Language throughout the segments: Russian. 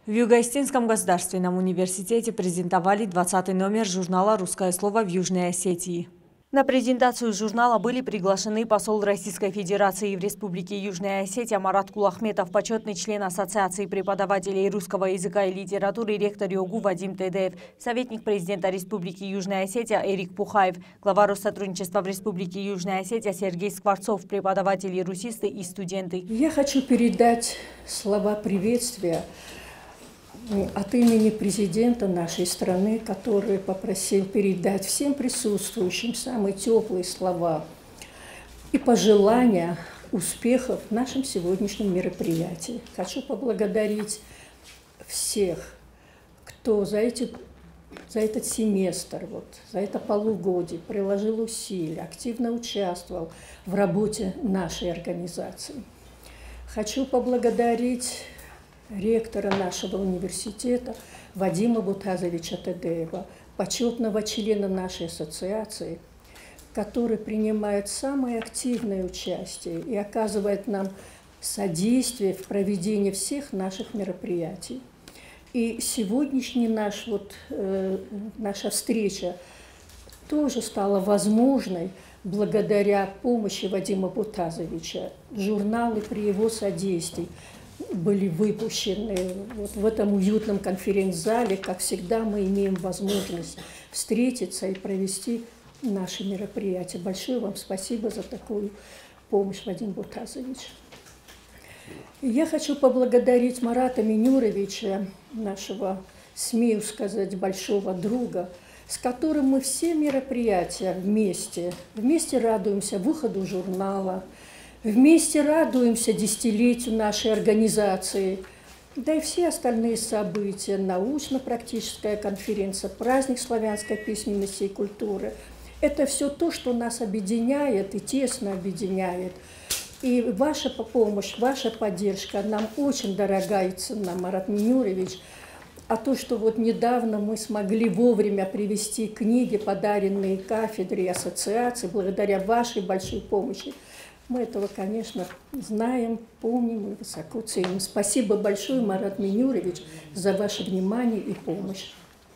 В Юго-Осетинском государственном университете презентовали 20-й номер журнала «Русское слово» в Южной Осетии. На презентацию журнала были приглашены посол Российской Федерации в Республике Южная Осетия Марат Кулахметов, почетный член Ассоциации преподавателей русского языка и литературы, ректор ЮГУ Вадим Тедеев, советник президента Республики Южная Осетия Эрик Пухаев, глава Россотрудничества в Республике Южная Осетия Сергей Скворцов, преподаватели, русисты и студенты. Я хочу передать слова приветствия от имени президента нашей страны, который попросил передать всем присутствующим самые теплые слова и пожелания успехов в нашем сегодняшнем мероприятии. Хочу поблагодарить всех, кто за этот семестр, за это полугодие приложил усилия, активно участвовал в работе нашей организации. Хочу поблагодарить ректора нашего университета Вадима Бутазовича Тедеева, почетного члена нашей ассоциации, который принимает самое активное участие и оказывает нам содействие в проведении всех наших мероприятий. И сегодняшняя наша встреча тоже стала возможной благодаря помощи Вадима Бутазовича. Журналы при его содействии были выпущены в этом уютном конференц-зале. Как всегда, мы имеем возможность встретиться и провести наши мероприятия. Большое вам спасибо за такую помощь, Вадим Бутазович. Я хочу поблагодарить Марата Минюровича, нашего, смею сказать, большого друга, с которым мы все мероприятия вместе радуемся выходу журнала, вместе радуемся десятилетию нашей организации, да и все остальные события, научно-практическая конференция, праздник славянской письменности и культуры. Это все то, что нас объединяет и тесно объединяет. И ваша помощь, ваша поддержка нам очень дорога и ценна, Марат Минюрович. А то, что недавно мы смогли вовремя привезти книги, подаренные кафедре и ассоциации, благодаря вашей большой помощи, мы этого, конечно, знаем, помним и высоко ценим. Спасибо большое, Марат Минюрович, за ваше внимание и помощь.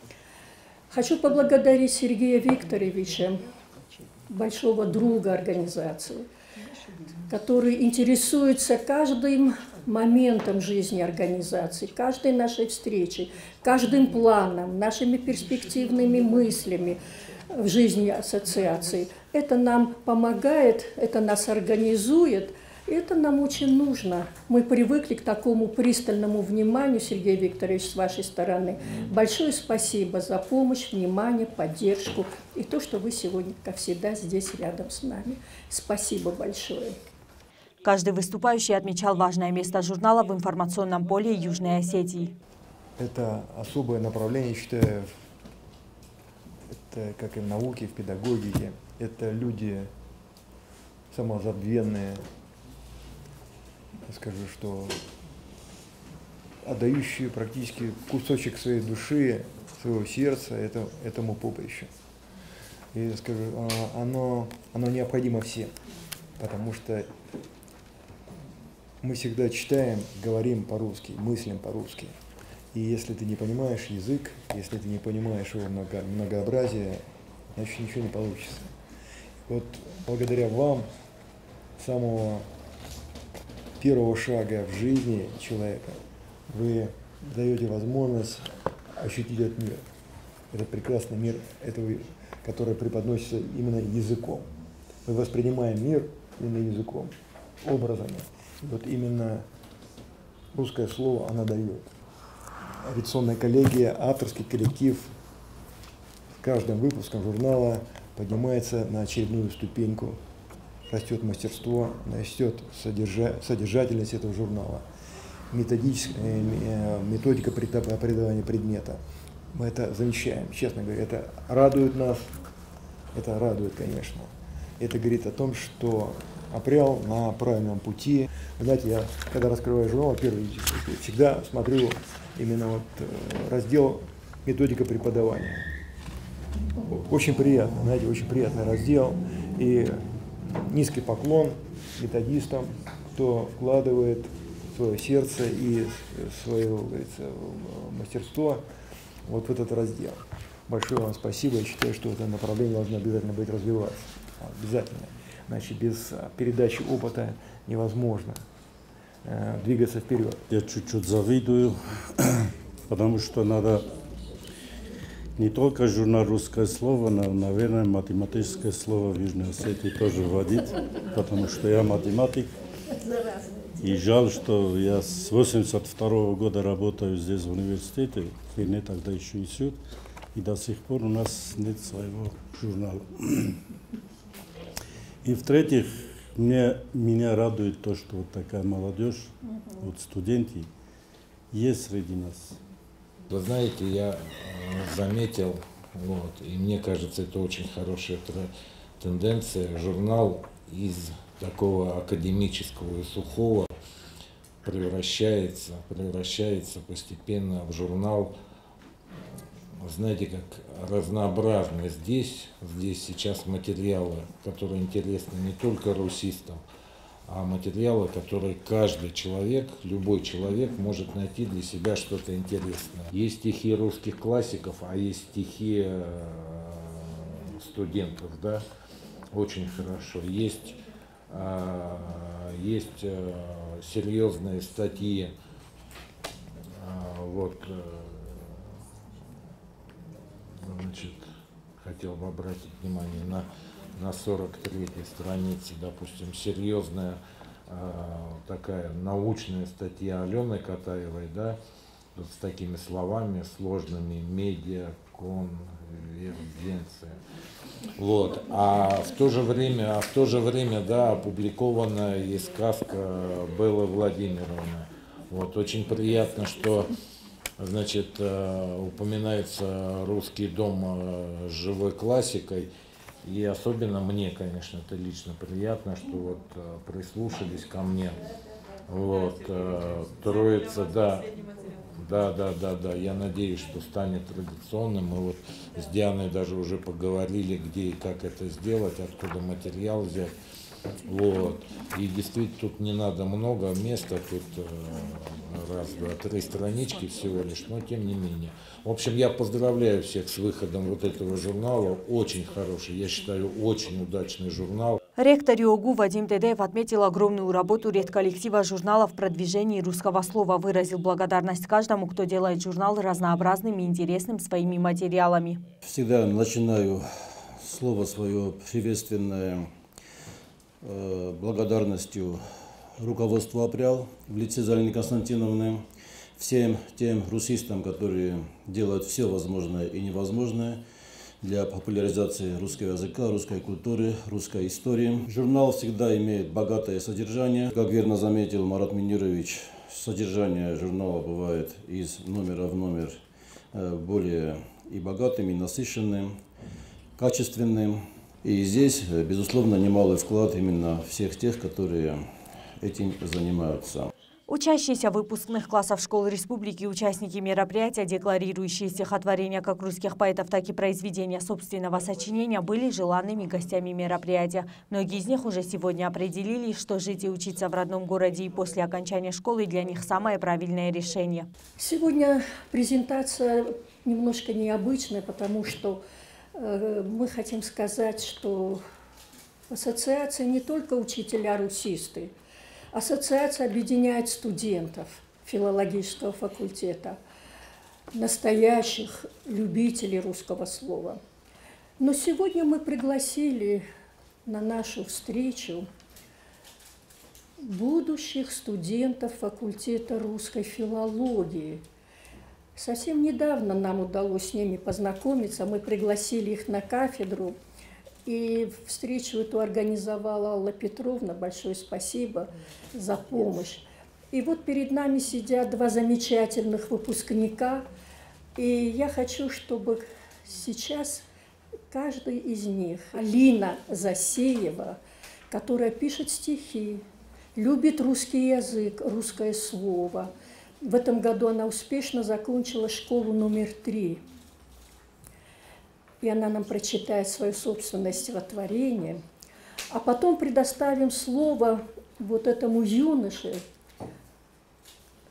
Хочу поблагодарить Сергея Викторовича, большого друга организации, который интересуется каждым моментом жизни организации, каждой нашей встречей, каждым планом, нашими перспективными мыслями в жизни ассоциации. Это нам помогает, это нас организует, и это нам очень нужно. Мы привыкли к такому пристальному вниманию, Сергей Викторович, с вашей стороны. Большое спасибо за помощь, внимание, поддержку и то, что вы сегодня, как всегда, здесь рядом с нами. Спасибо большое. Каждый выступающий отмечал важное место журнала в информационном поле Южной Осетии. Это особое направление, считаю, это как и в науке, в педагогике. Это люди самозабвенные, я скажу, что отдающие практически кусочек своей души, своего сердца этому поприщу. И я скажу, оно необходимо всем, потому что мы всегда читаем, говорим по-русски, мыслим по-русски. И если ты не понимаешь язык, если ты не понимаешь его многообразие, значит ничего не получится. Вот благодаря вам, самого первого шага в жизни человека, вы даете возможность ощутить этот мир. Этот прекрасный мир, который преподносится именно языком. Мы воспринимаем мир именно языком, образами. И вот именно русское слово она дает. Редакционная коллегия, авторский коллектив с каждым выпуском журнала поднимается на очередную ступеньку, растет мастерство, растет содержательность этого журнала, методика преподавания предмета. Мы это замечаем, честно говоря, это радует нас, это радует, конечно. Это говорит о том, что Апрел на правильном пути. Вы знаете, я когда раскрываю журнал, всегда смотрю именно раздел «Методика преподавания». Очень приятно, знаете, очень приятный раздел. И низкий поклон методистам, кто вкладывает свое сердце и свое, говорится, мастерство вот в этот раздел. Большое вам спасибо. Я считаю, что это направление должно обязательно быть развиваться. Обязательно. Значит, без передачи опыта невозможно двигаться вперед. Я чуть-чуть завидую, потому что надо не только журнал «Русское слово», но, наверное, математическое слово в Южной Осетии тоже вводить, потому что я математик. И жаль, что я с 1982 года работаю здесь в университете, в Ирне тогда еще институт, и до сих пор у нас нет своего журнала. И в-третьих, меня радует то, что вот такая молодежь, вот студенты, есть среди нас. Вы знаете, я заметил, вот, и мне кажется, это очень хорошая тенденция, журнал из такого академического и сухого превращается постепенно в журнал, знаете, как разнообразный. Здесь сейчас материалы, которые интересны не только русистам, а материалы, которые каждый человек, любой человек может найти для себя что-то интересное. Есть стихи русских классиков, а есть стихи студентов, да, очень хорошо. Есть серьезные статьи, вот, значит, хотел бы обратить внимание на 43-й странице, допустим, серьезная такая научная статья Алены Катаевой, да, вот с такими словами сложными: медиа, конвергенция. Вот. А в то же время, да, опубликована и сказка Беллы Владимировны. Вот. Очень приятно, что, значит, упоминается «Русский дом» с живой классикой. И особенно мне, конечно, это лично приятно, что вот прислушались ко мне. Вот. Троица, да. Да. Я надеюсь, что станет традиционным. Мы вот с Дианой даже уже поговорили, где и как это сделать, откуда материал взять. Вот. И действительно тут не надо много места, тут раз, два, три странички всего лишь, но тем не менее. В общем, я поздравляю всех с выходом вот этого журнала. Очень хороший, я считаю, очень удачный журнал. Ректор ЮОГУ Вадим Тедеев отметил огромную работу редколлектива журнала в продвижении русского слова. Выразил благодарность каждому, кто делает журнал разнообразным и интересным своими материалами. Всегда начинаю слово свое приветственное благодарностью руководству «Апрял» в лице Залины Константиновны, всем тем русистам, которые делают все возможное и невозможное для популяризации русского языка, русской культуры, русской истории. Журнал всегда имеет богатое содержание. Как верно заметил Марат Минирович, содержание журнала бывает из номера в номер более и богатым, и насыщенным, качественным. И здесь, безусловно, немалый вклад именно всех тех, которые этим занимаются. Учащиеся выпускных классов школ республики, участники мероприятия, декларирующие стихотворения как русских поэтов, так и произведения собственного сочинения, были желанными гостями мероприятия. Многие из них уже сегодня определили, что жить и учиться в родном городе и после окончания школы для них самое правильное решение. Сегодня презентация немножко необычная, потому что мы хотим сказать, что ассоциация не только учителя-русисты. Ассоциация объединяет студентов филологического факультета, настоящих любителей русского слова. Но сегодня мы пригласили на нашу встречу будущих студентов факультета русской филологии. Совсем недавно нам удалось с ними познакомиться, мы пригласили их на кафедру. И встречу эту организовала Алла Петровна. Большое спасибо за помощь. И вот перед нами сидят два замечательных выпускника. И я хочу, чтобы сейчас каждый из них, Алина Засеева, которая пишет стихи, любит русский язык, русское слово. В этом году она успешно закончила школу номер 3. И она нам прочитает свое собственное стихотворение, а потом предоставим слово вот этому юноше,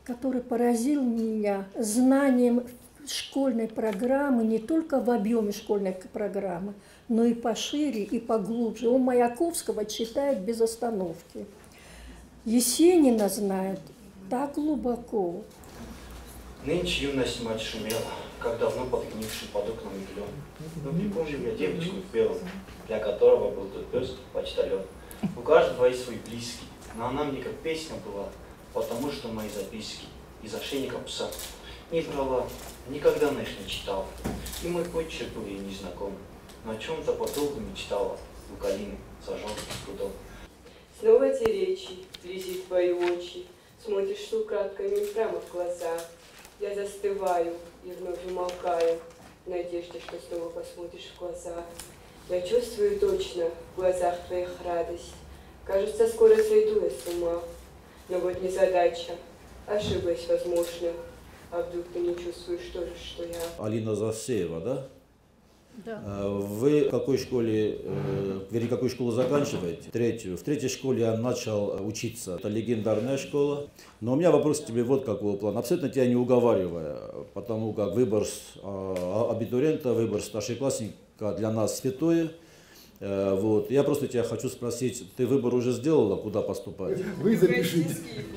который поразил меня знанием школьной программы, не только в объеме школьной программы, но и пошире, и поглубже. Он Маяковского читает без остановки. Есенина знает так глубоко. Нынче юность мать шумела, как давно подгнивший под окнами клен. Но припомню я девочку белую, для которого был тот пес почтальон. У каждого есть свой близкий, но она мне как песня была, потому что мои записки из ошейника пса не брала, никогда на их не читала. И мой почерк был ей незнаком, но о чем-то подолгу мечтала у калины, саженки с прудом. Снова те речи, вблизи твои очи, смотришь с украдками прямо в глаза. Я застываю и вновь умолкаю, в надежде, что снова посмотришь в глаза. Я чувствую точно в глазах твоих радость. Кажется, скоро сойду я с ума. Но вот незадача. Ошиблась, возможно. А вдруг ты не чувствуешь тоже, что я... Алина Засеева, да? Да. Вы в какой школе, вернее, какую школу заканчиваете? Третью. В третьей школе я начал учиться. Это легендарная школа. Но у меня вопрос к тебе вот какого плана. Абсолютно тебя не уговаривая, потому как выбор абитуриента, выбор старшеклассника для нас святое. Вот. Я просто тебя хочу спросить, ты выбор уже сделала, куда поступать? Вы запишите.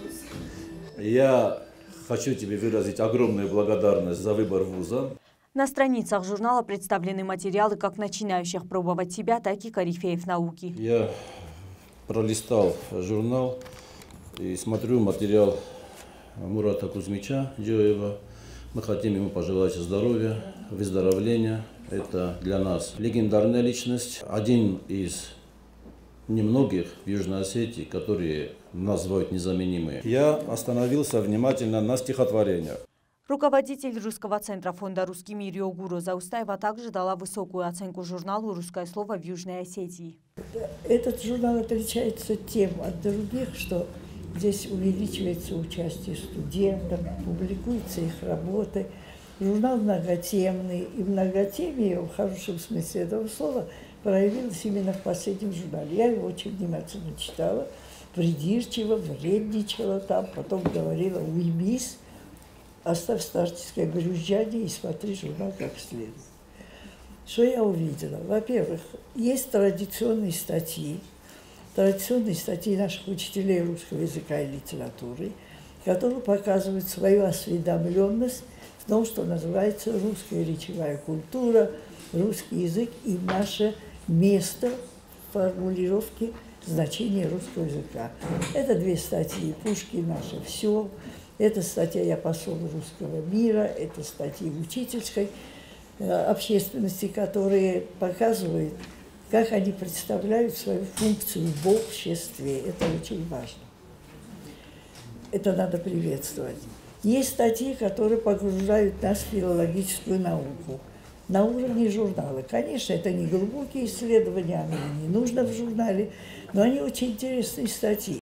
Я хочу тебе выразить огромную благодарность за выбор вуза. На страницах журнала представлены материалы как начинающих пробовать себя, так и корифеев науки. Я пролистал журнал и смотрю материал Мурата Кузьмича Джоева. Мы хотим ему пожелать здоровья, выздоровления. Это для нас легендарная личность, один из немногих в Южной Осетии, которые называют незаменимые. Я остановился внимательно на стихотворениях. Руководитель Русского центра фонда «Русский мир» Йогуру Заустаева также дала высокую оценку журналу «Русское слово» в Южной Осетии. Этот журнал отличается тем от других, что здесь увеличивается участие студентов, публикуются их работы. Журнал многотемный, и многотемие, в хорошем смысле этого слова, проявилось именно в последнем журнале. Я его очень внимательно читала, придирчиво, вредничала там, потом говорила «уймись», оставь старческое брюзжание и смотри журнал как следует. Что я увидела? Во-первых, есть традиционные статьи наших учителей русского языка и литературы, которые показывают свою осведомленность в том, что называется русская речевая культура, русский язык и наше место в формулировке значения русского языка. Это две статьи «Пушкин наше все», это статья «Я посол русского мира», это статьи учительской общественности, которые показывают, как они представляют свою функцию в обществе. Это очень важно. Это надо приветствовать. Есть статьи, которые погружают нас в филологическую науку на уровне журнала. Конечно, это не глубокие исследования, оно не нужно в журнале, но они очень интересные статьи.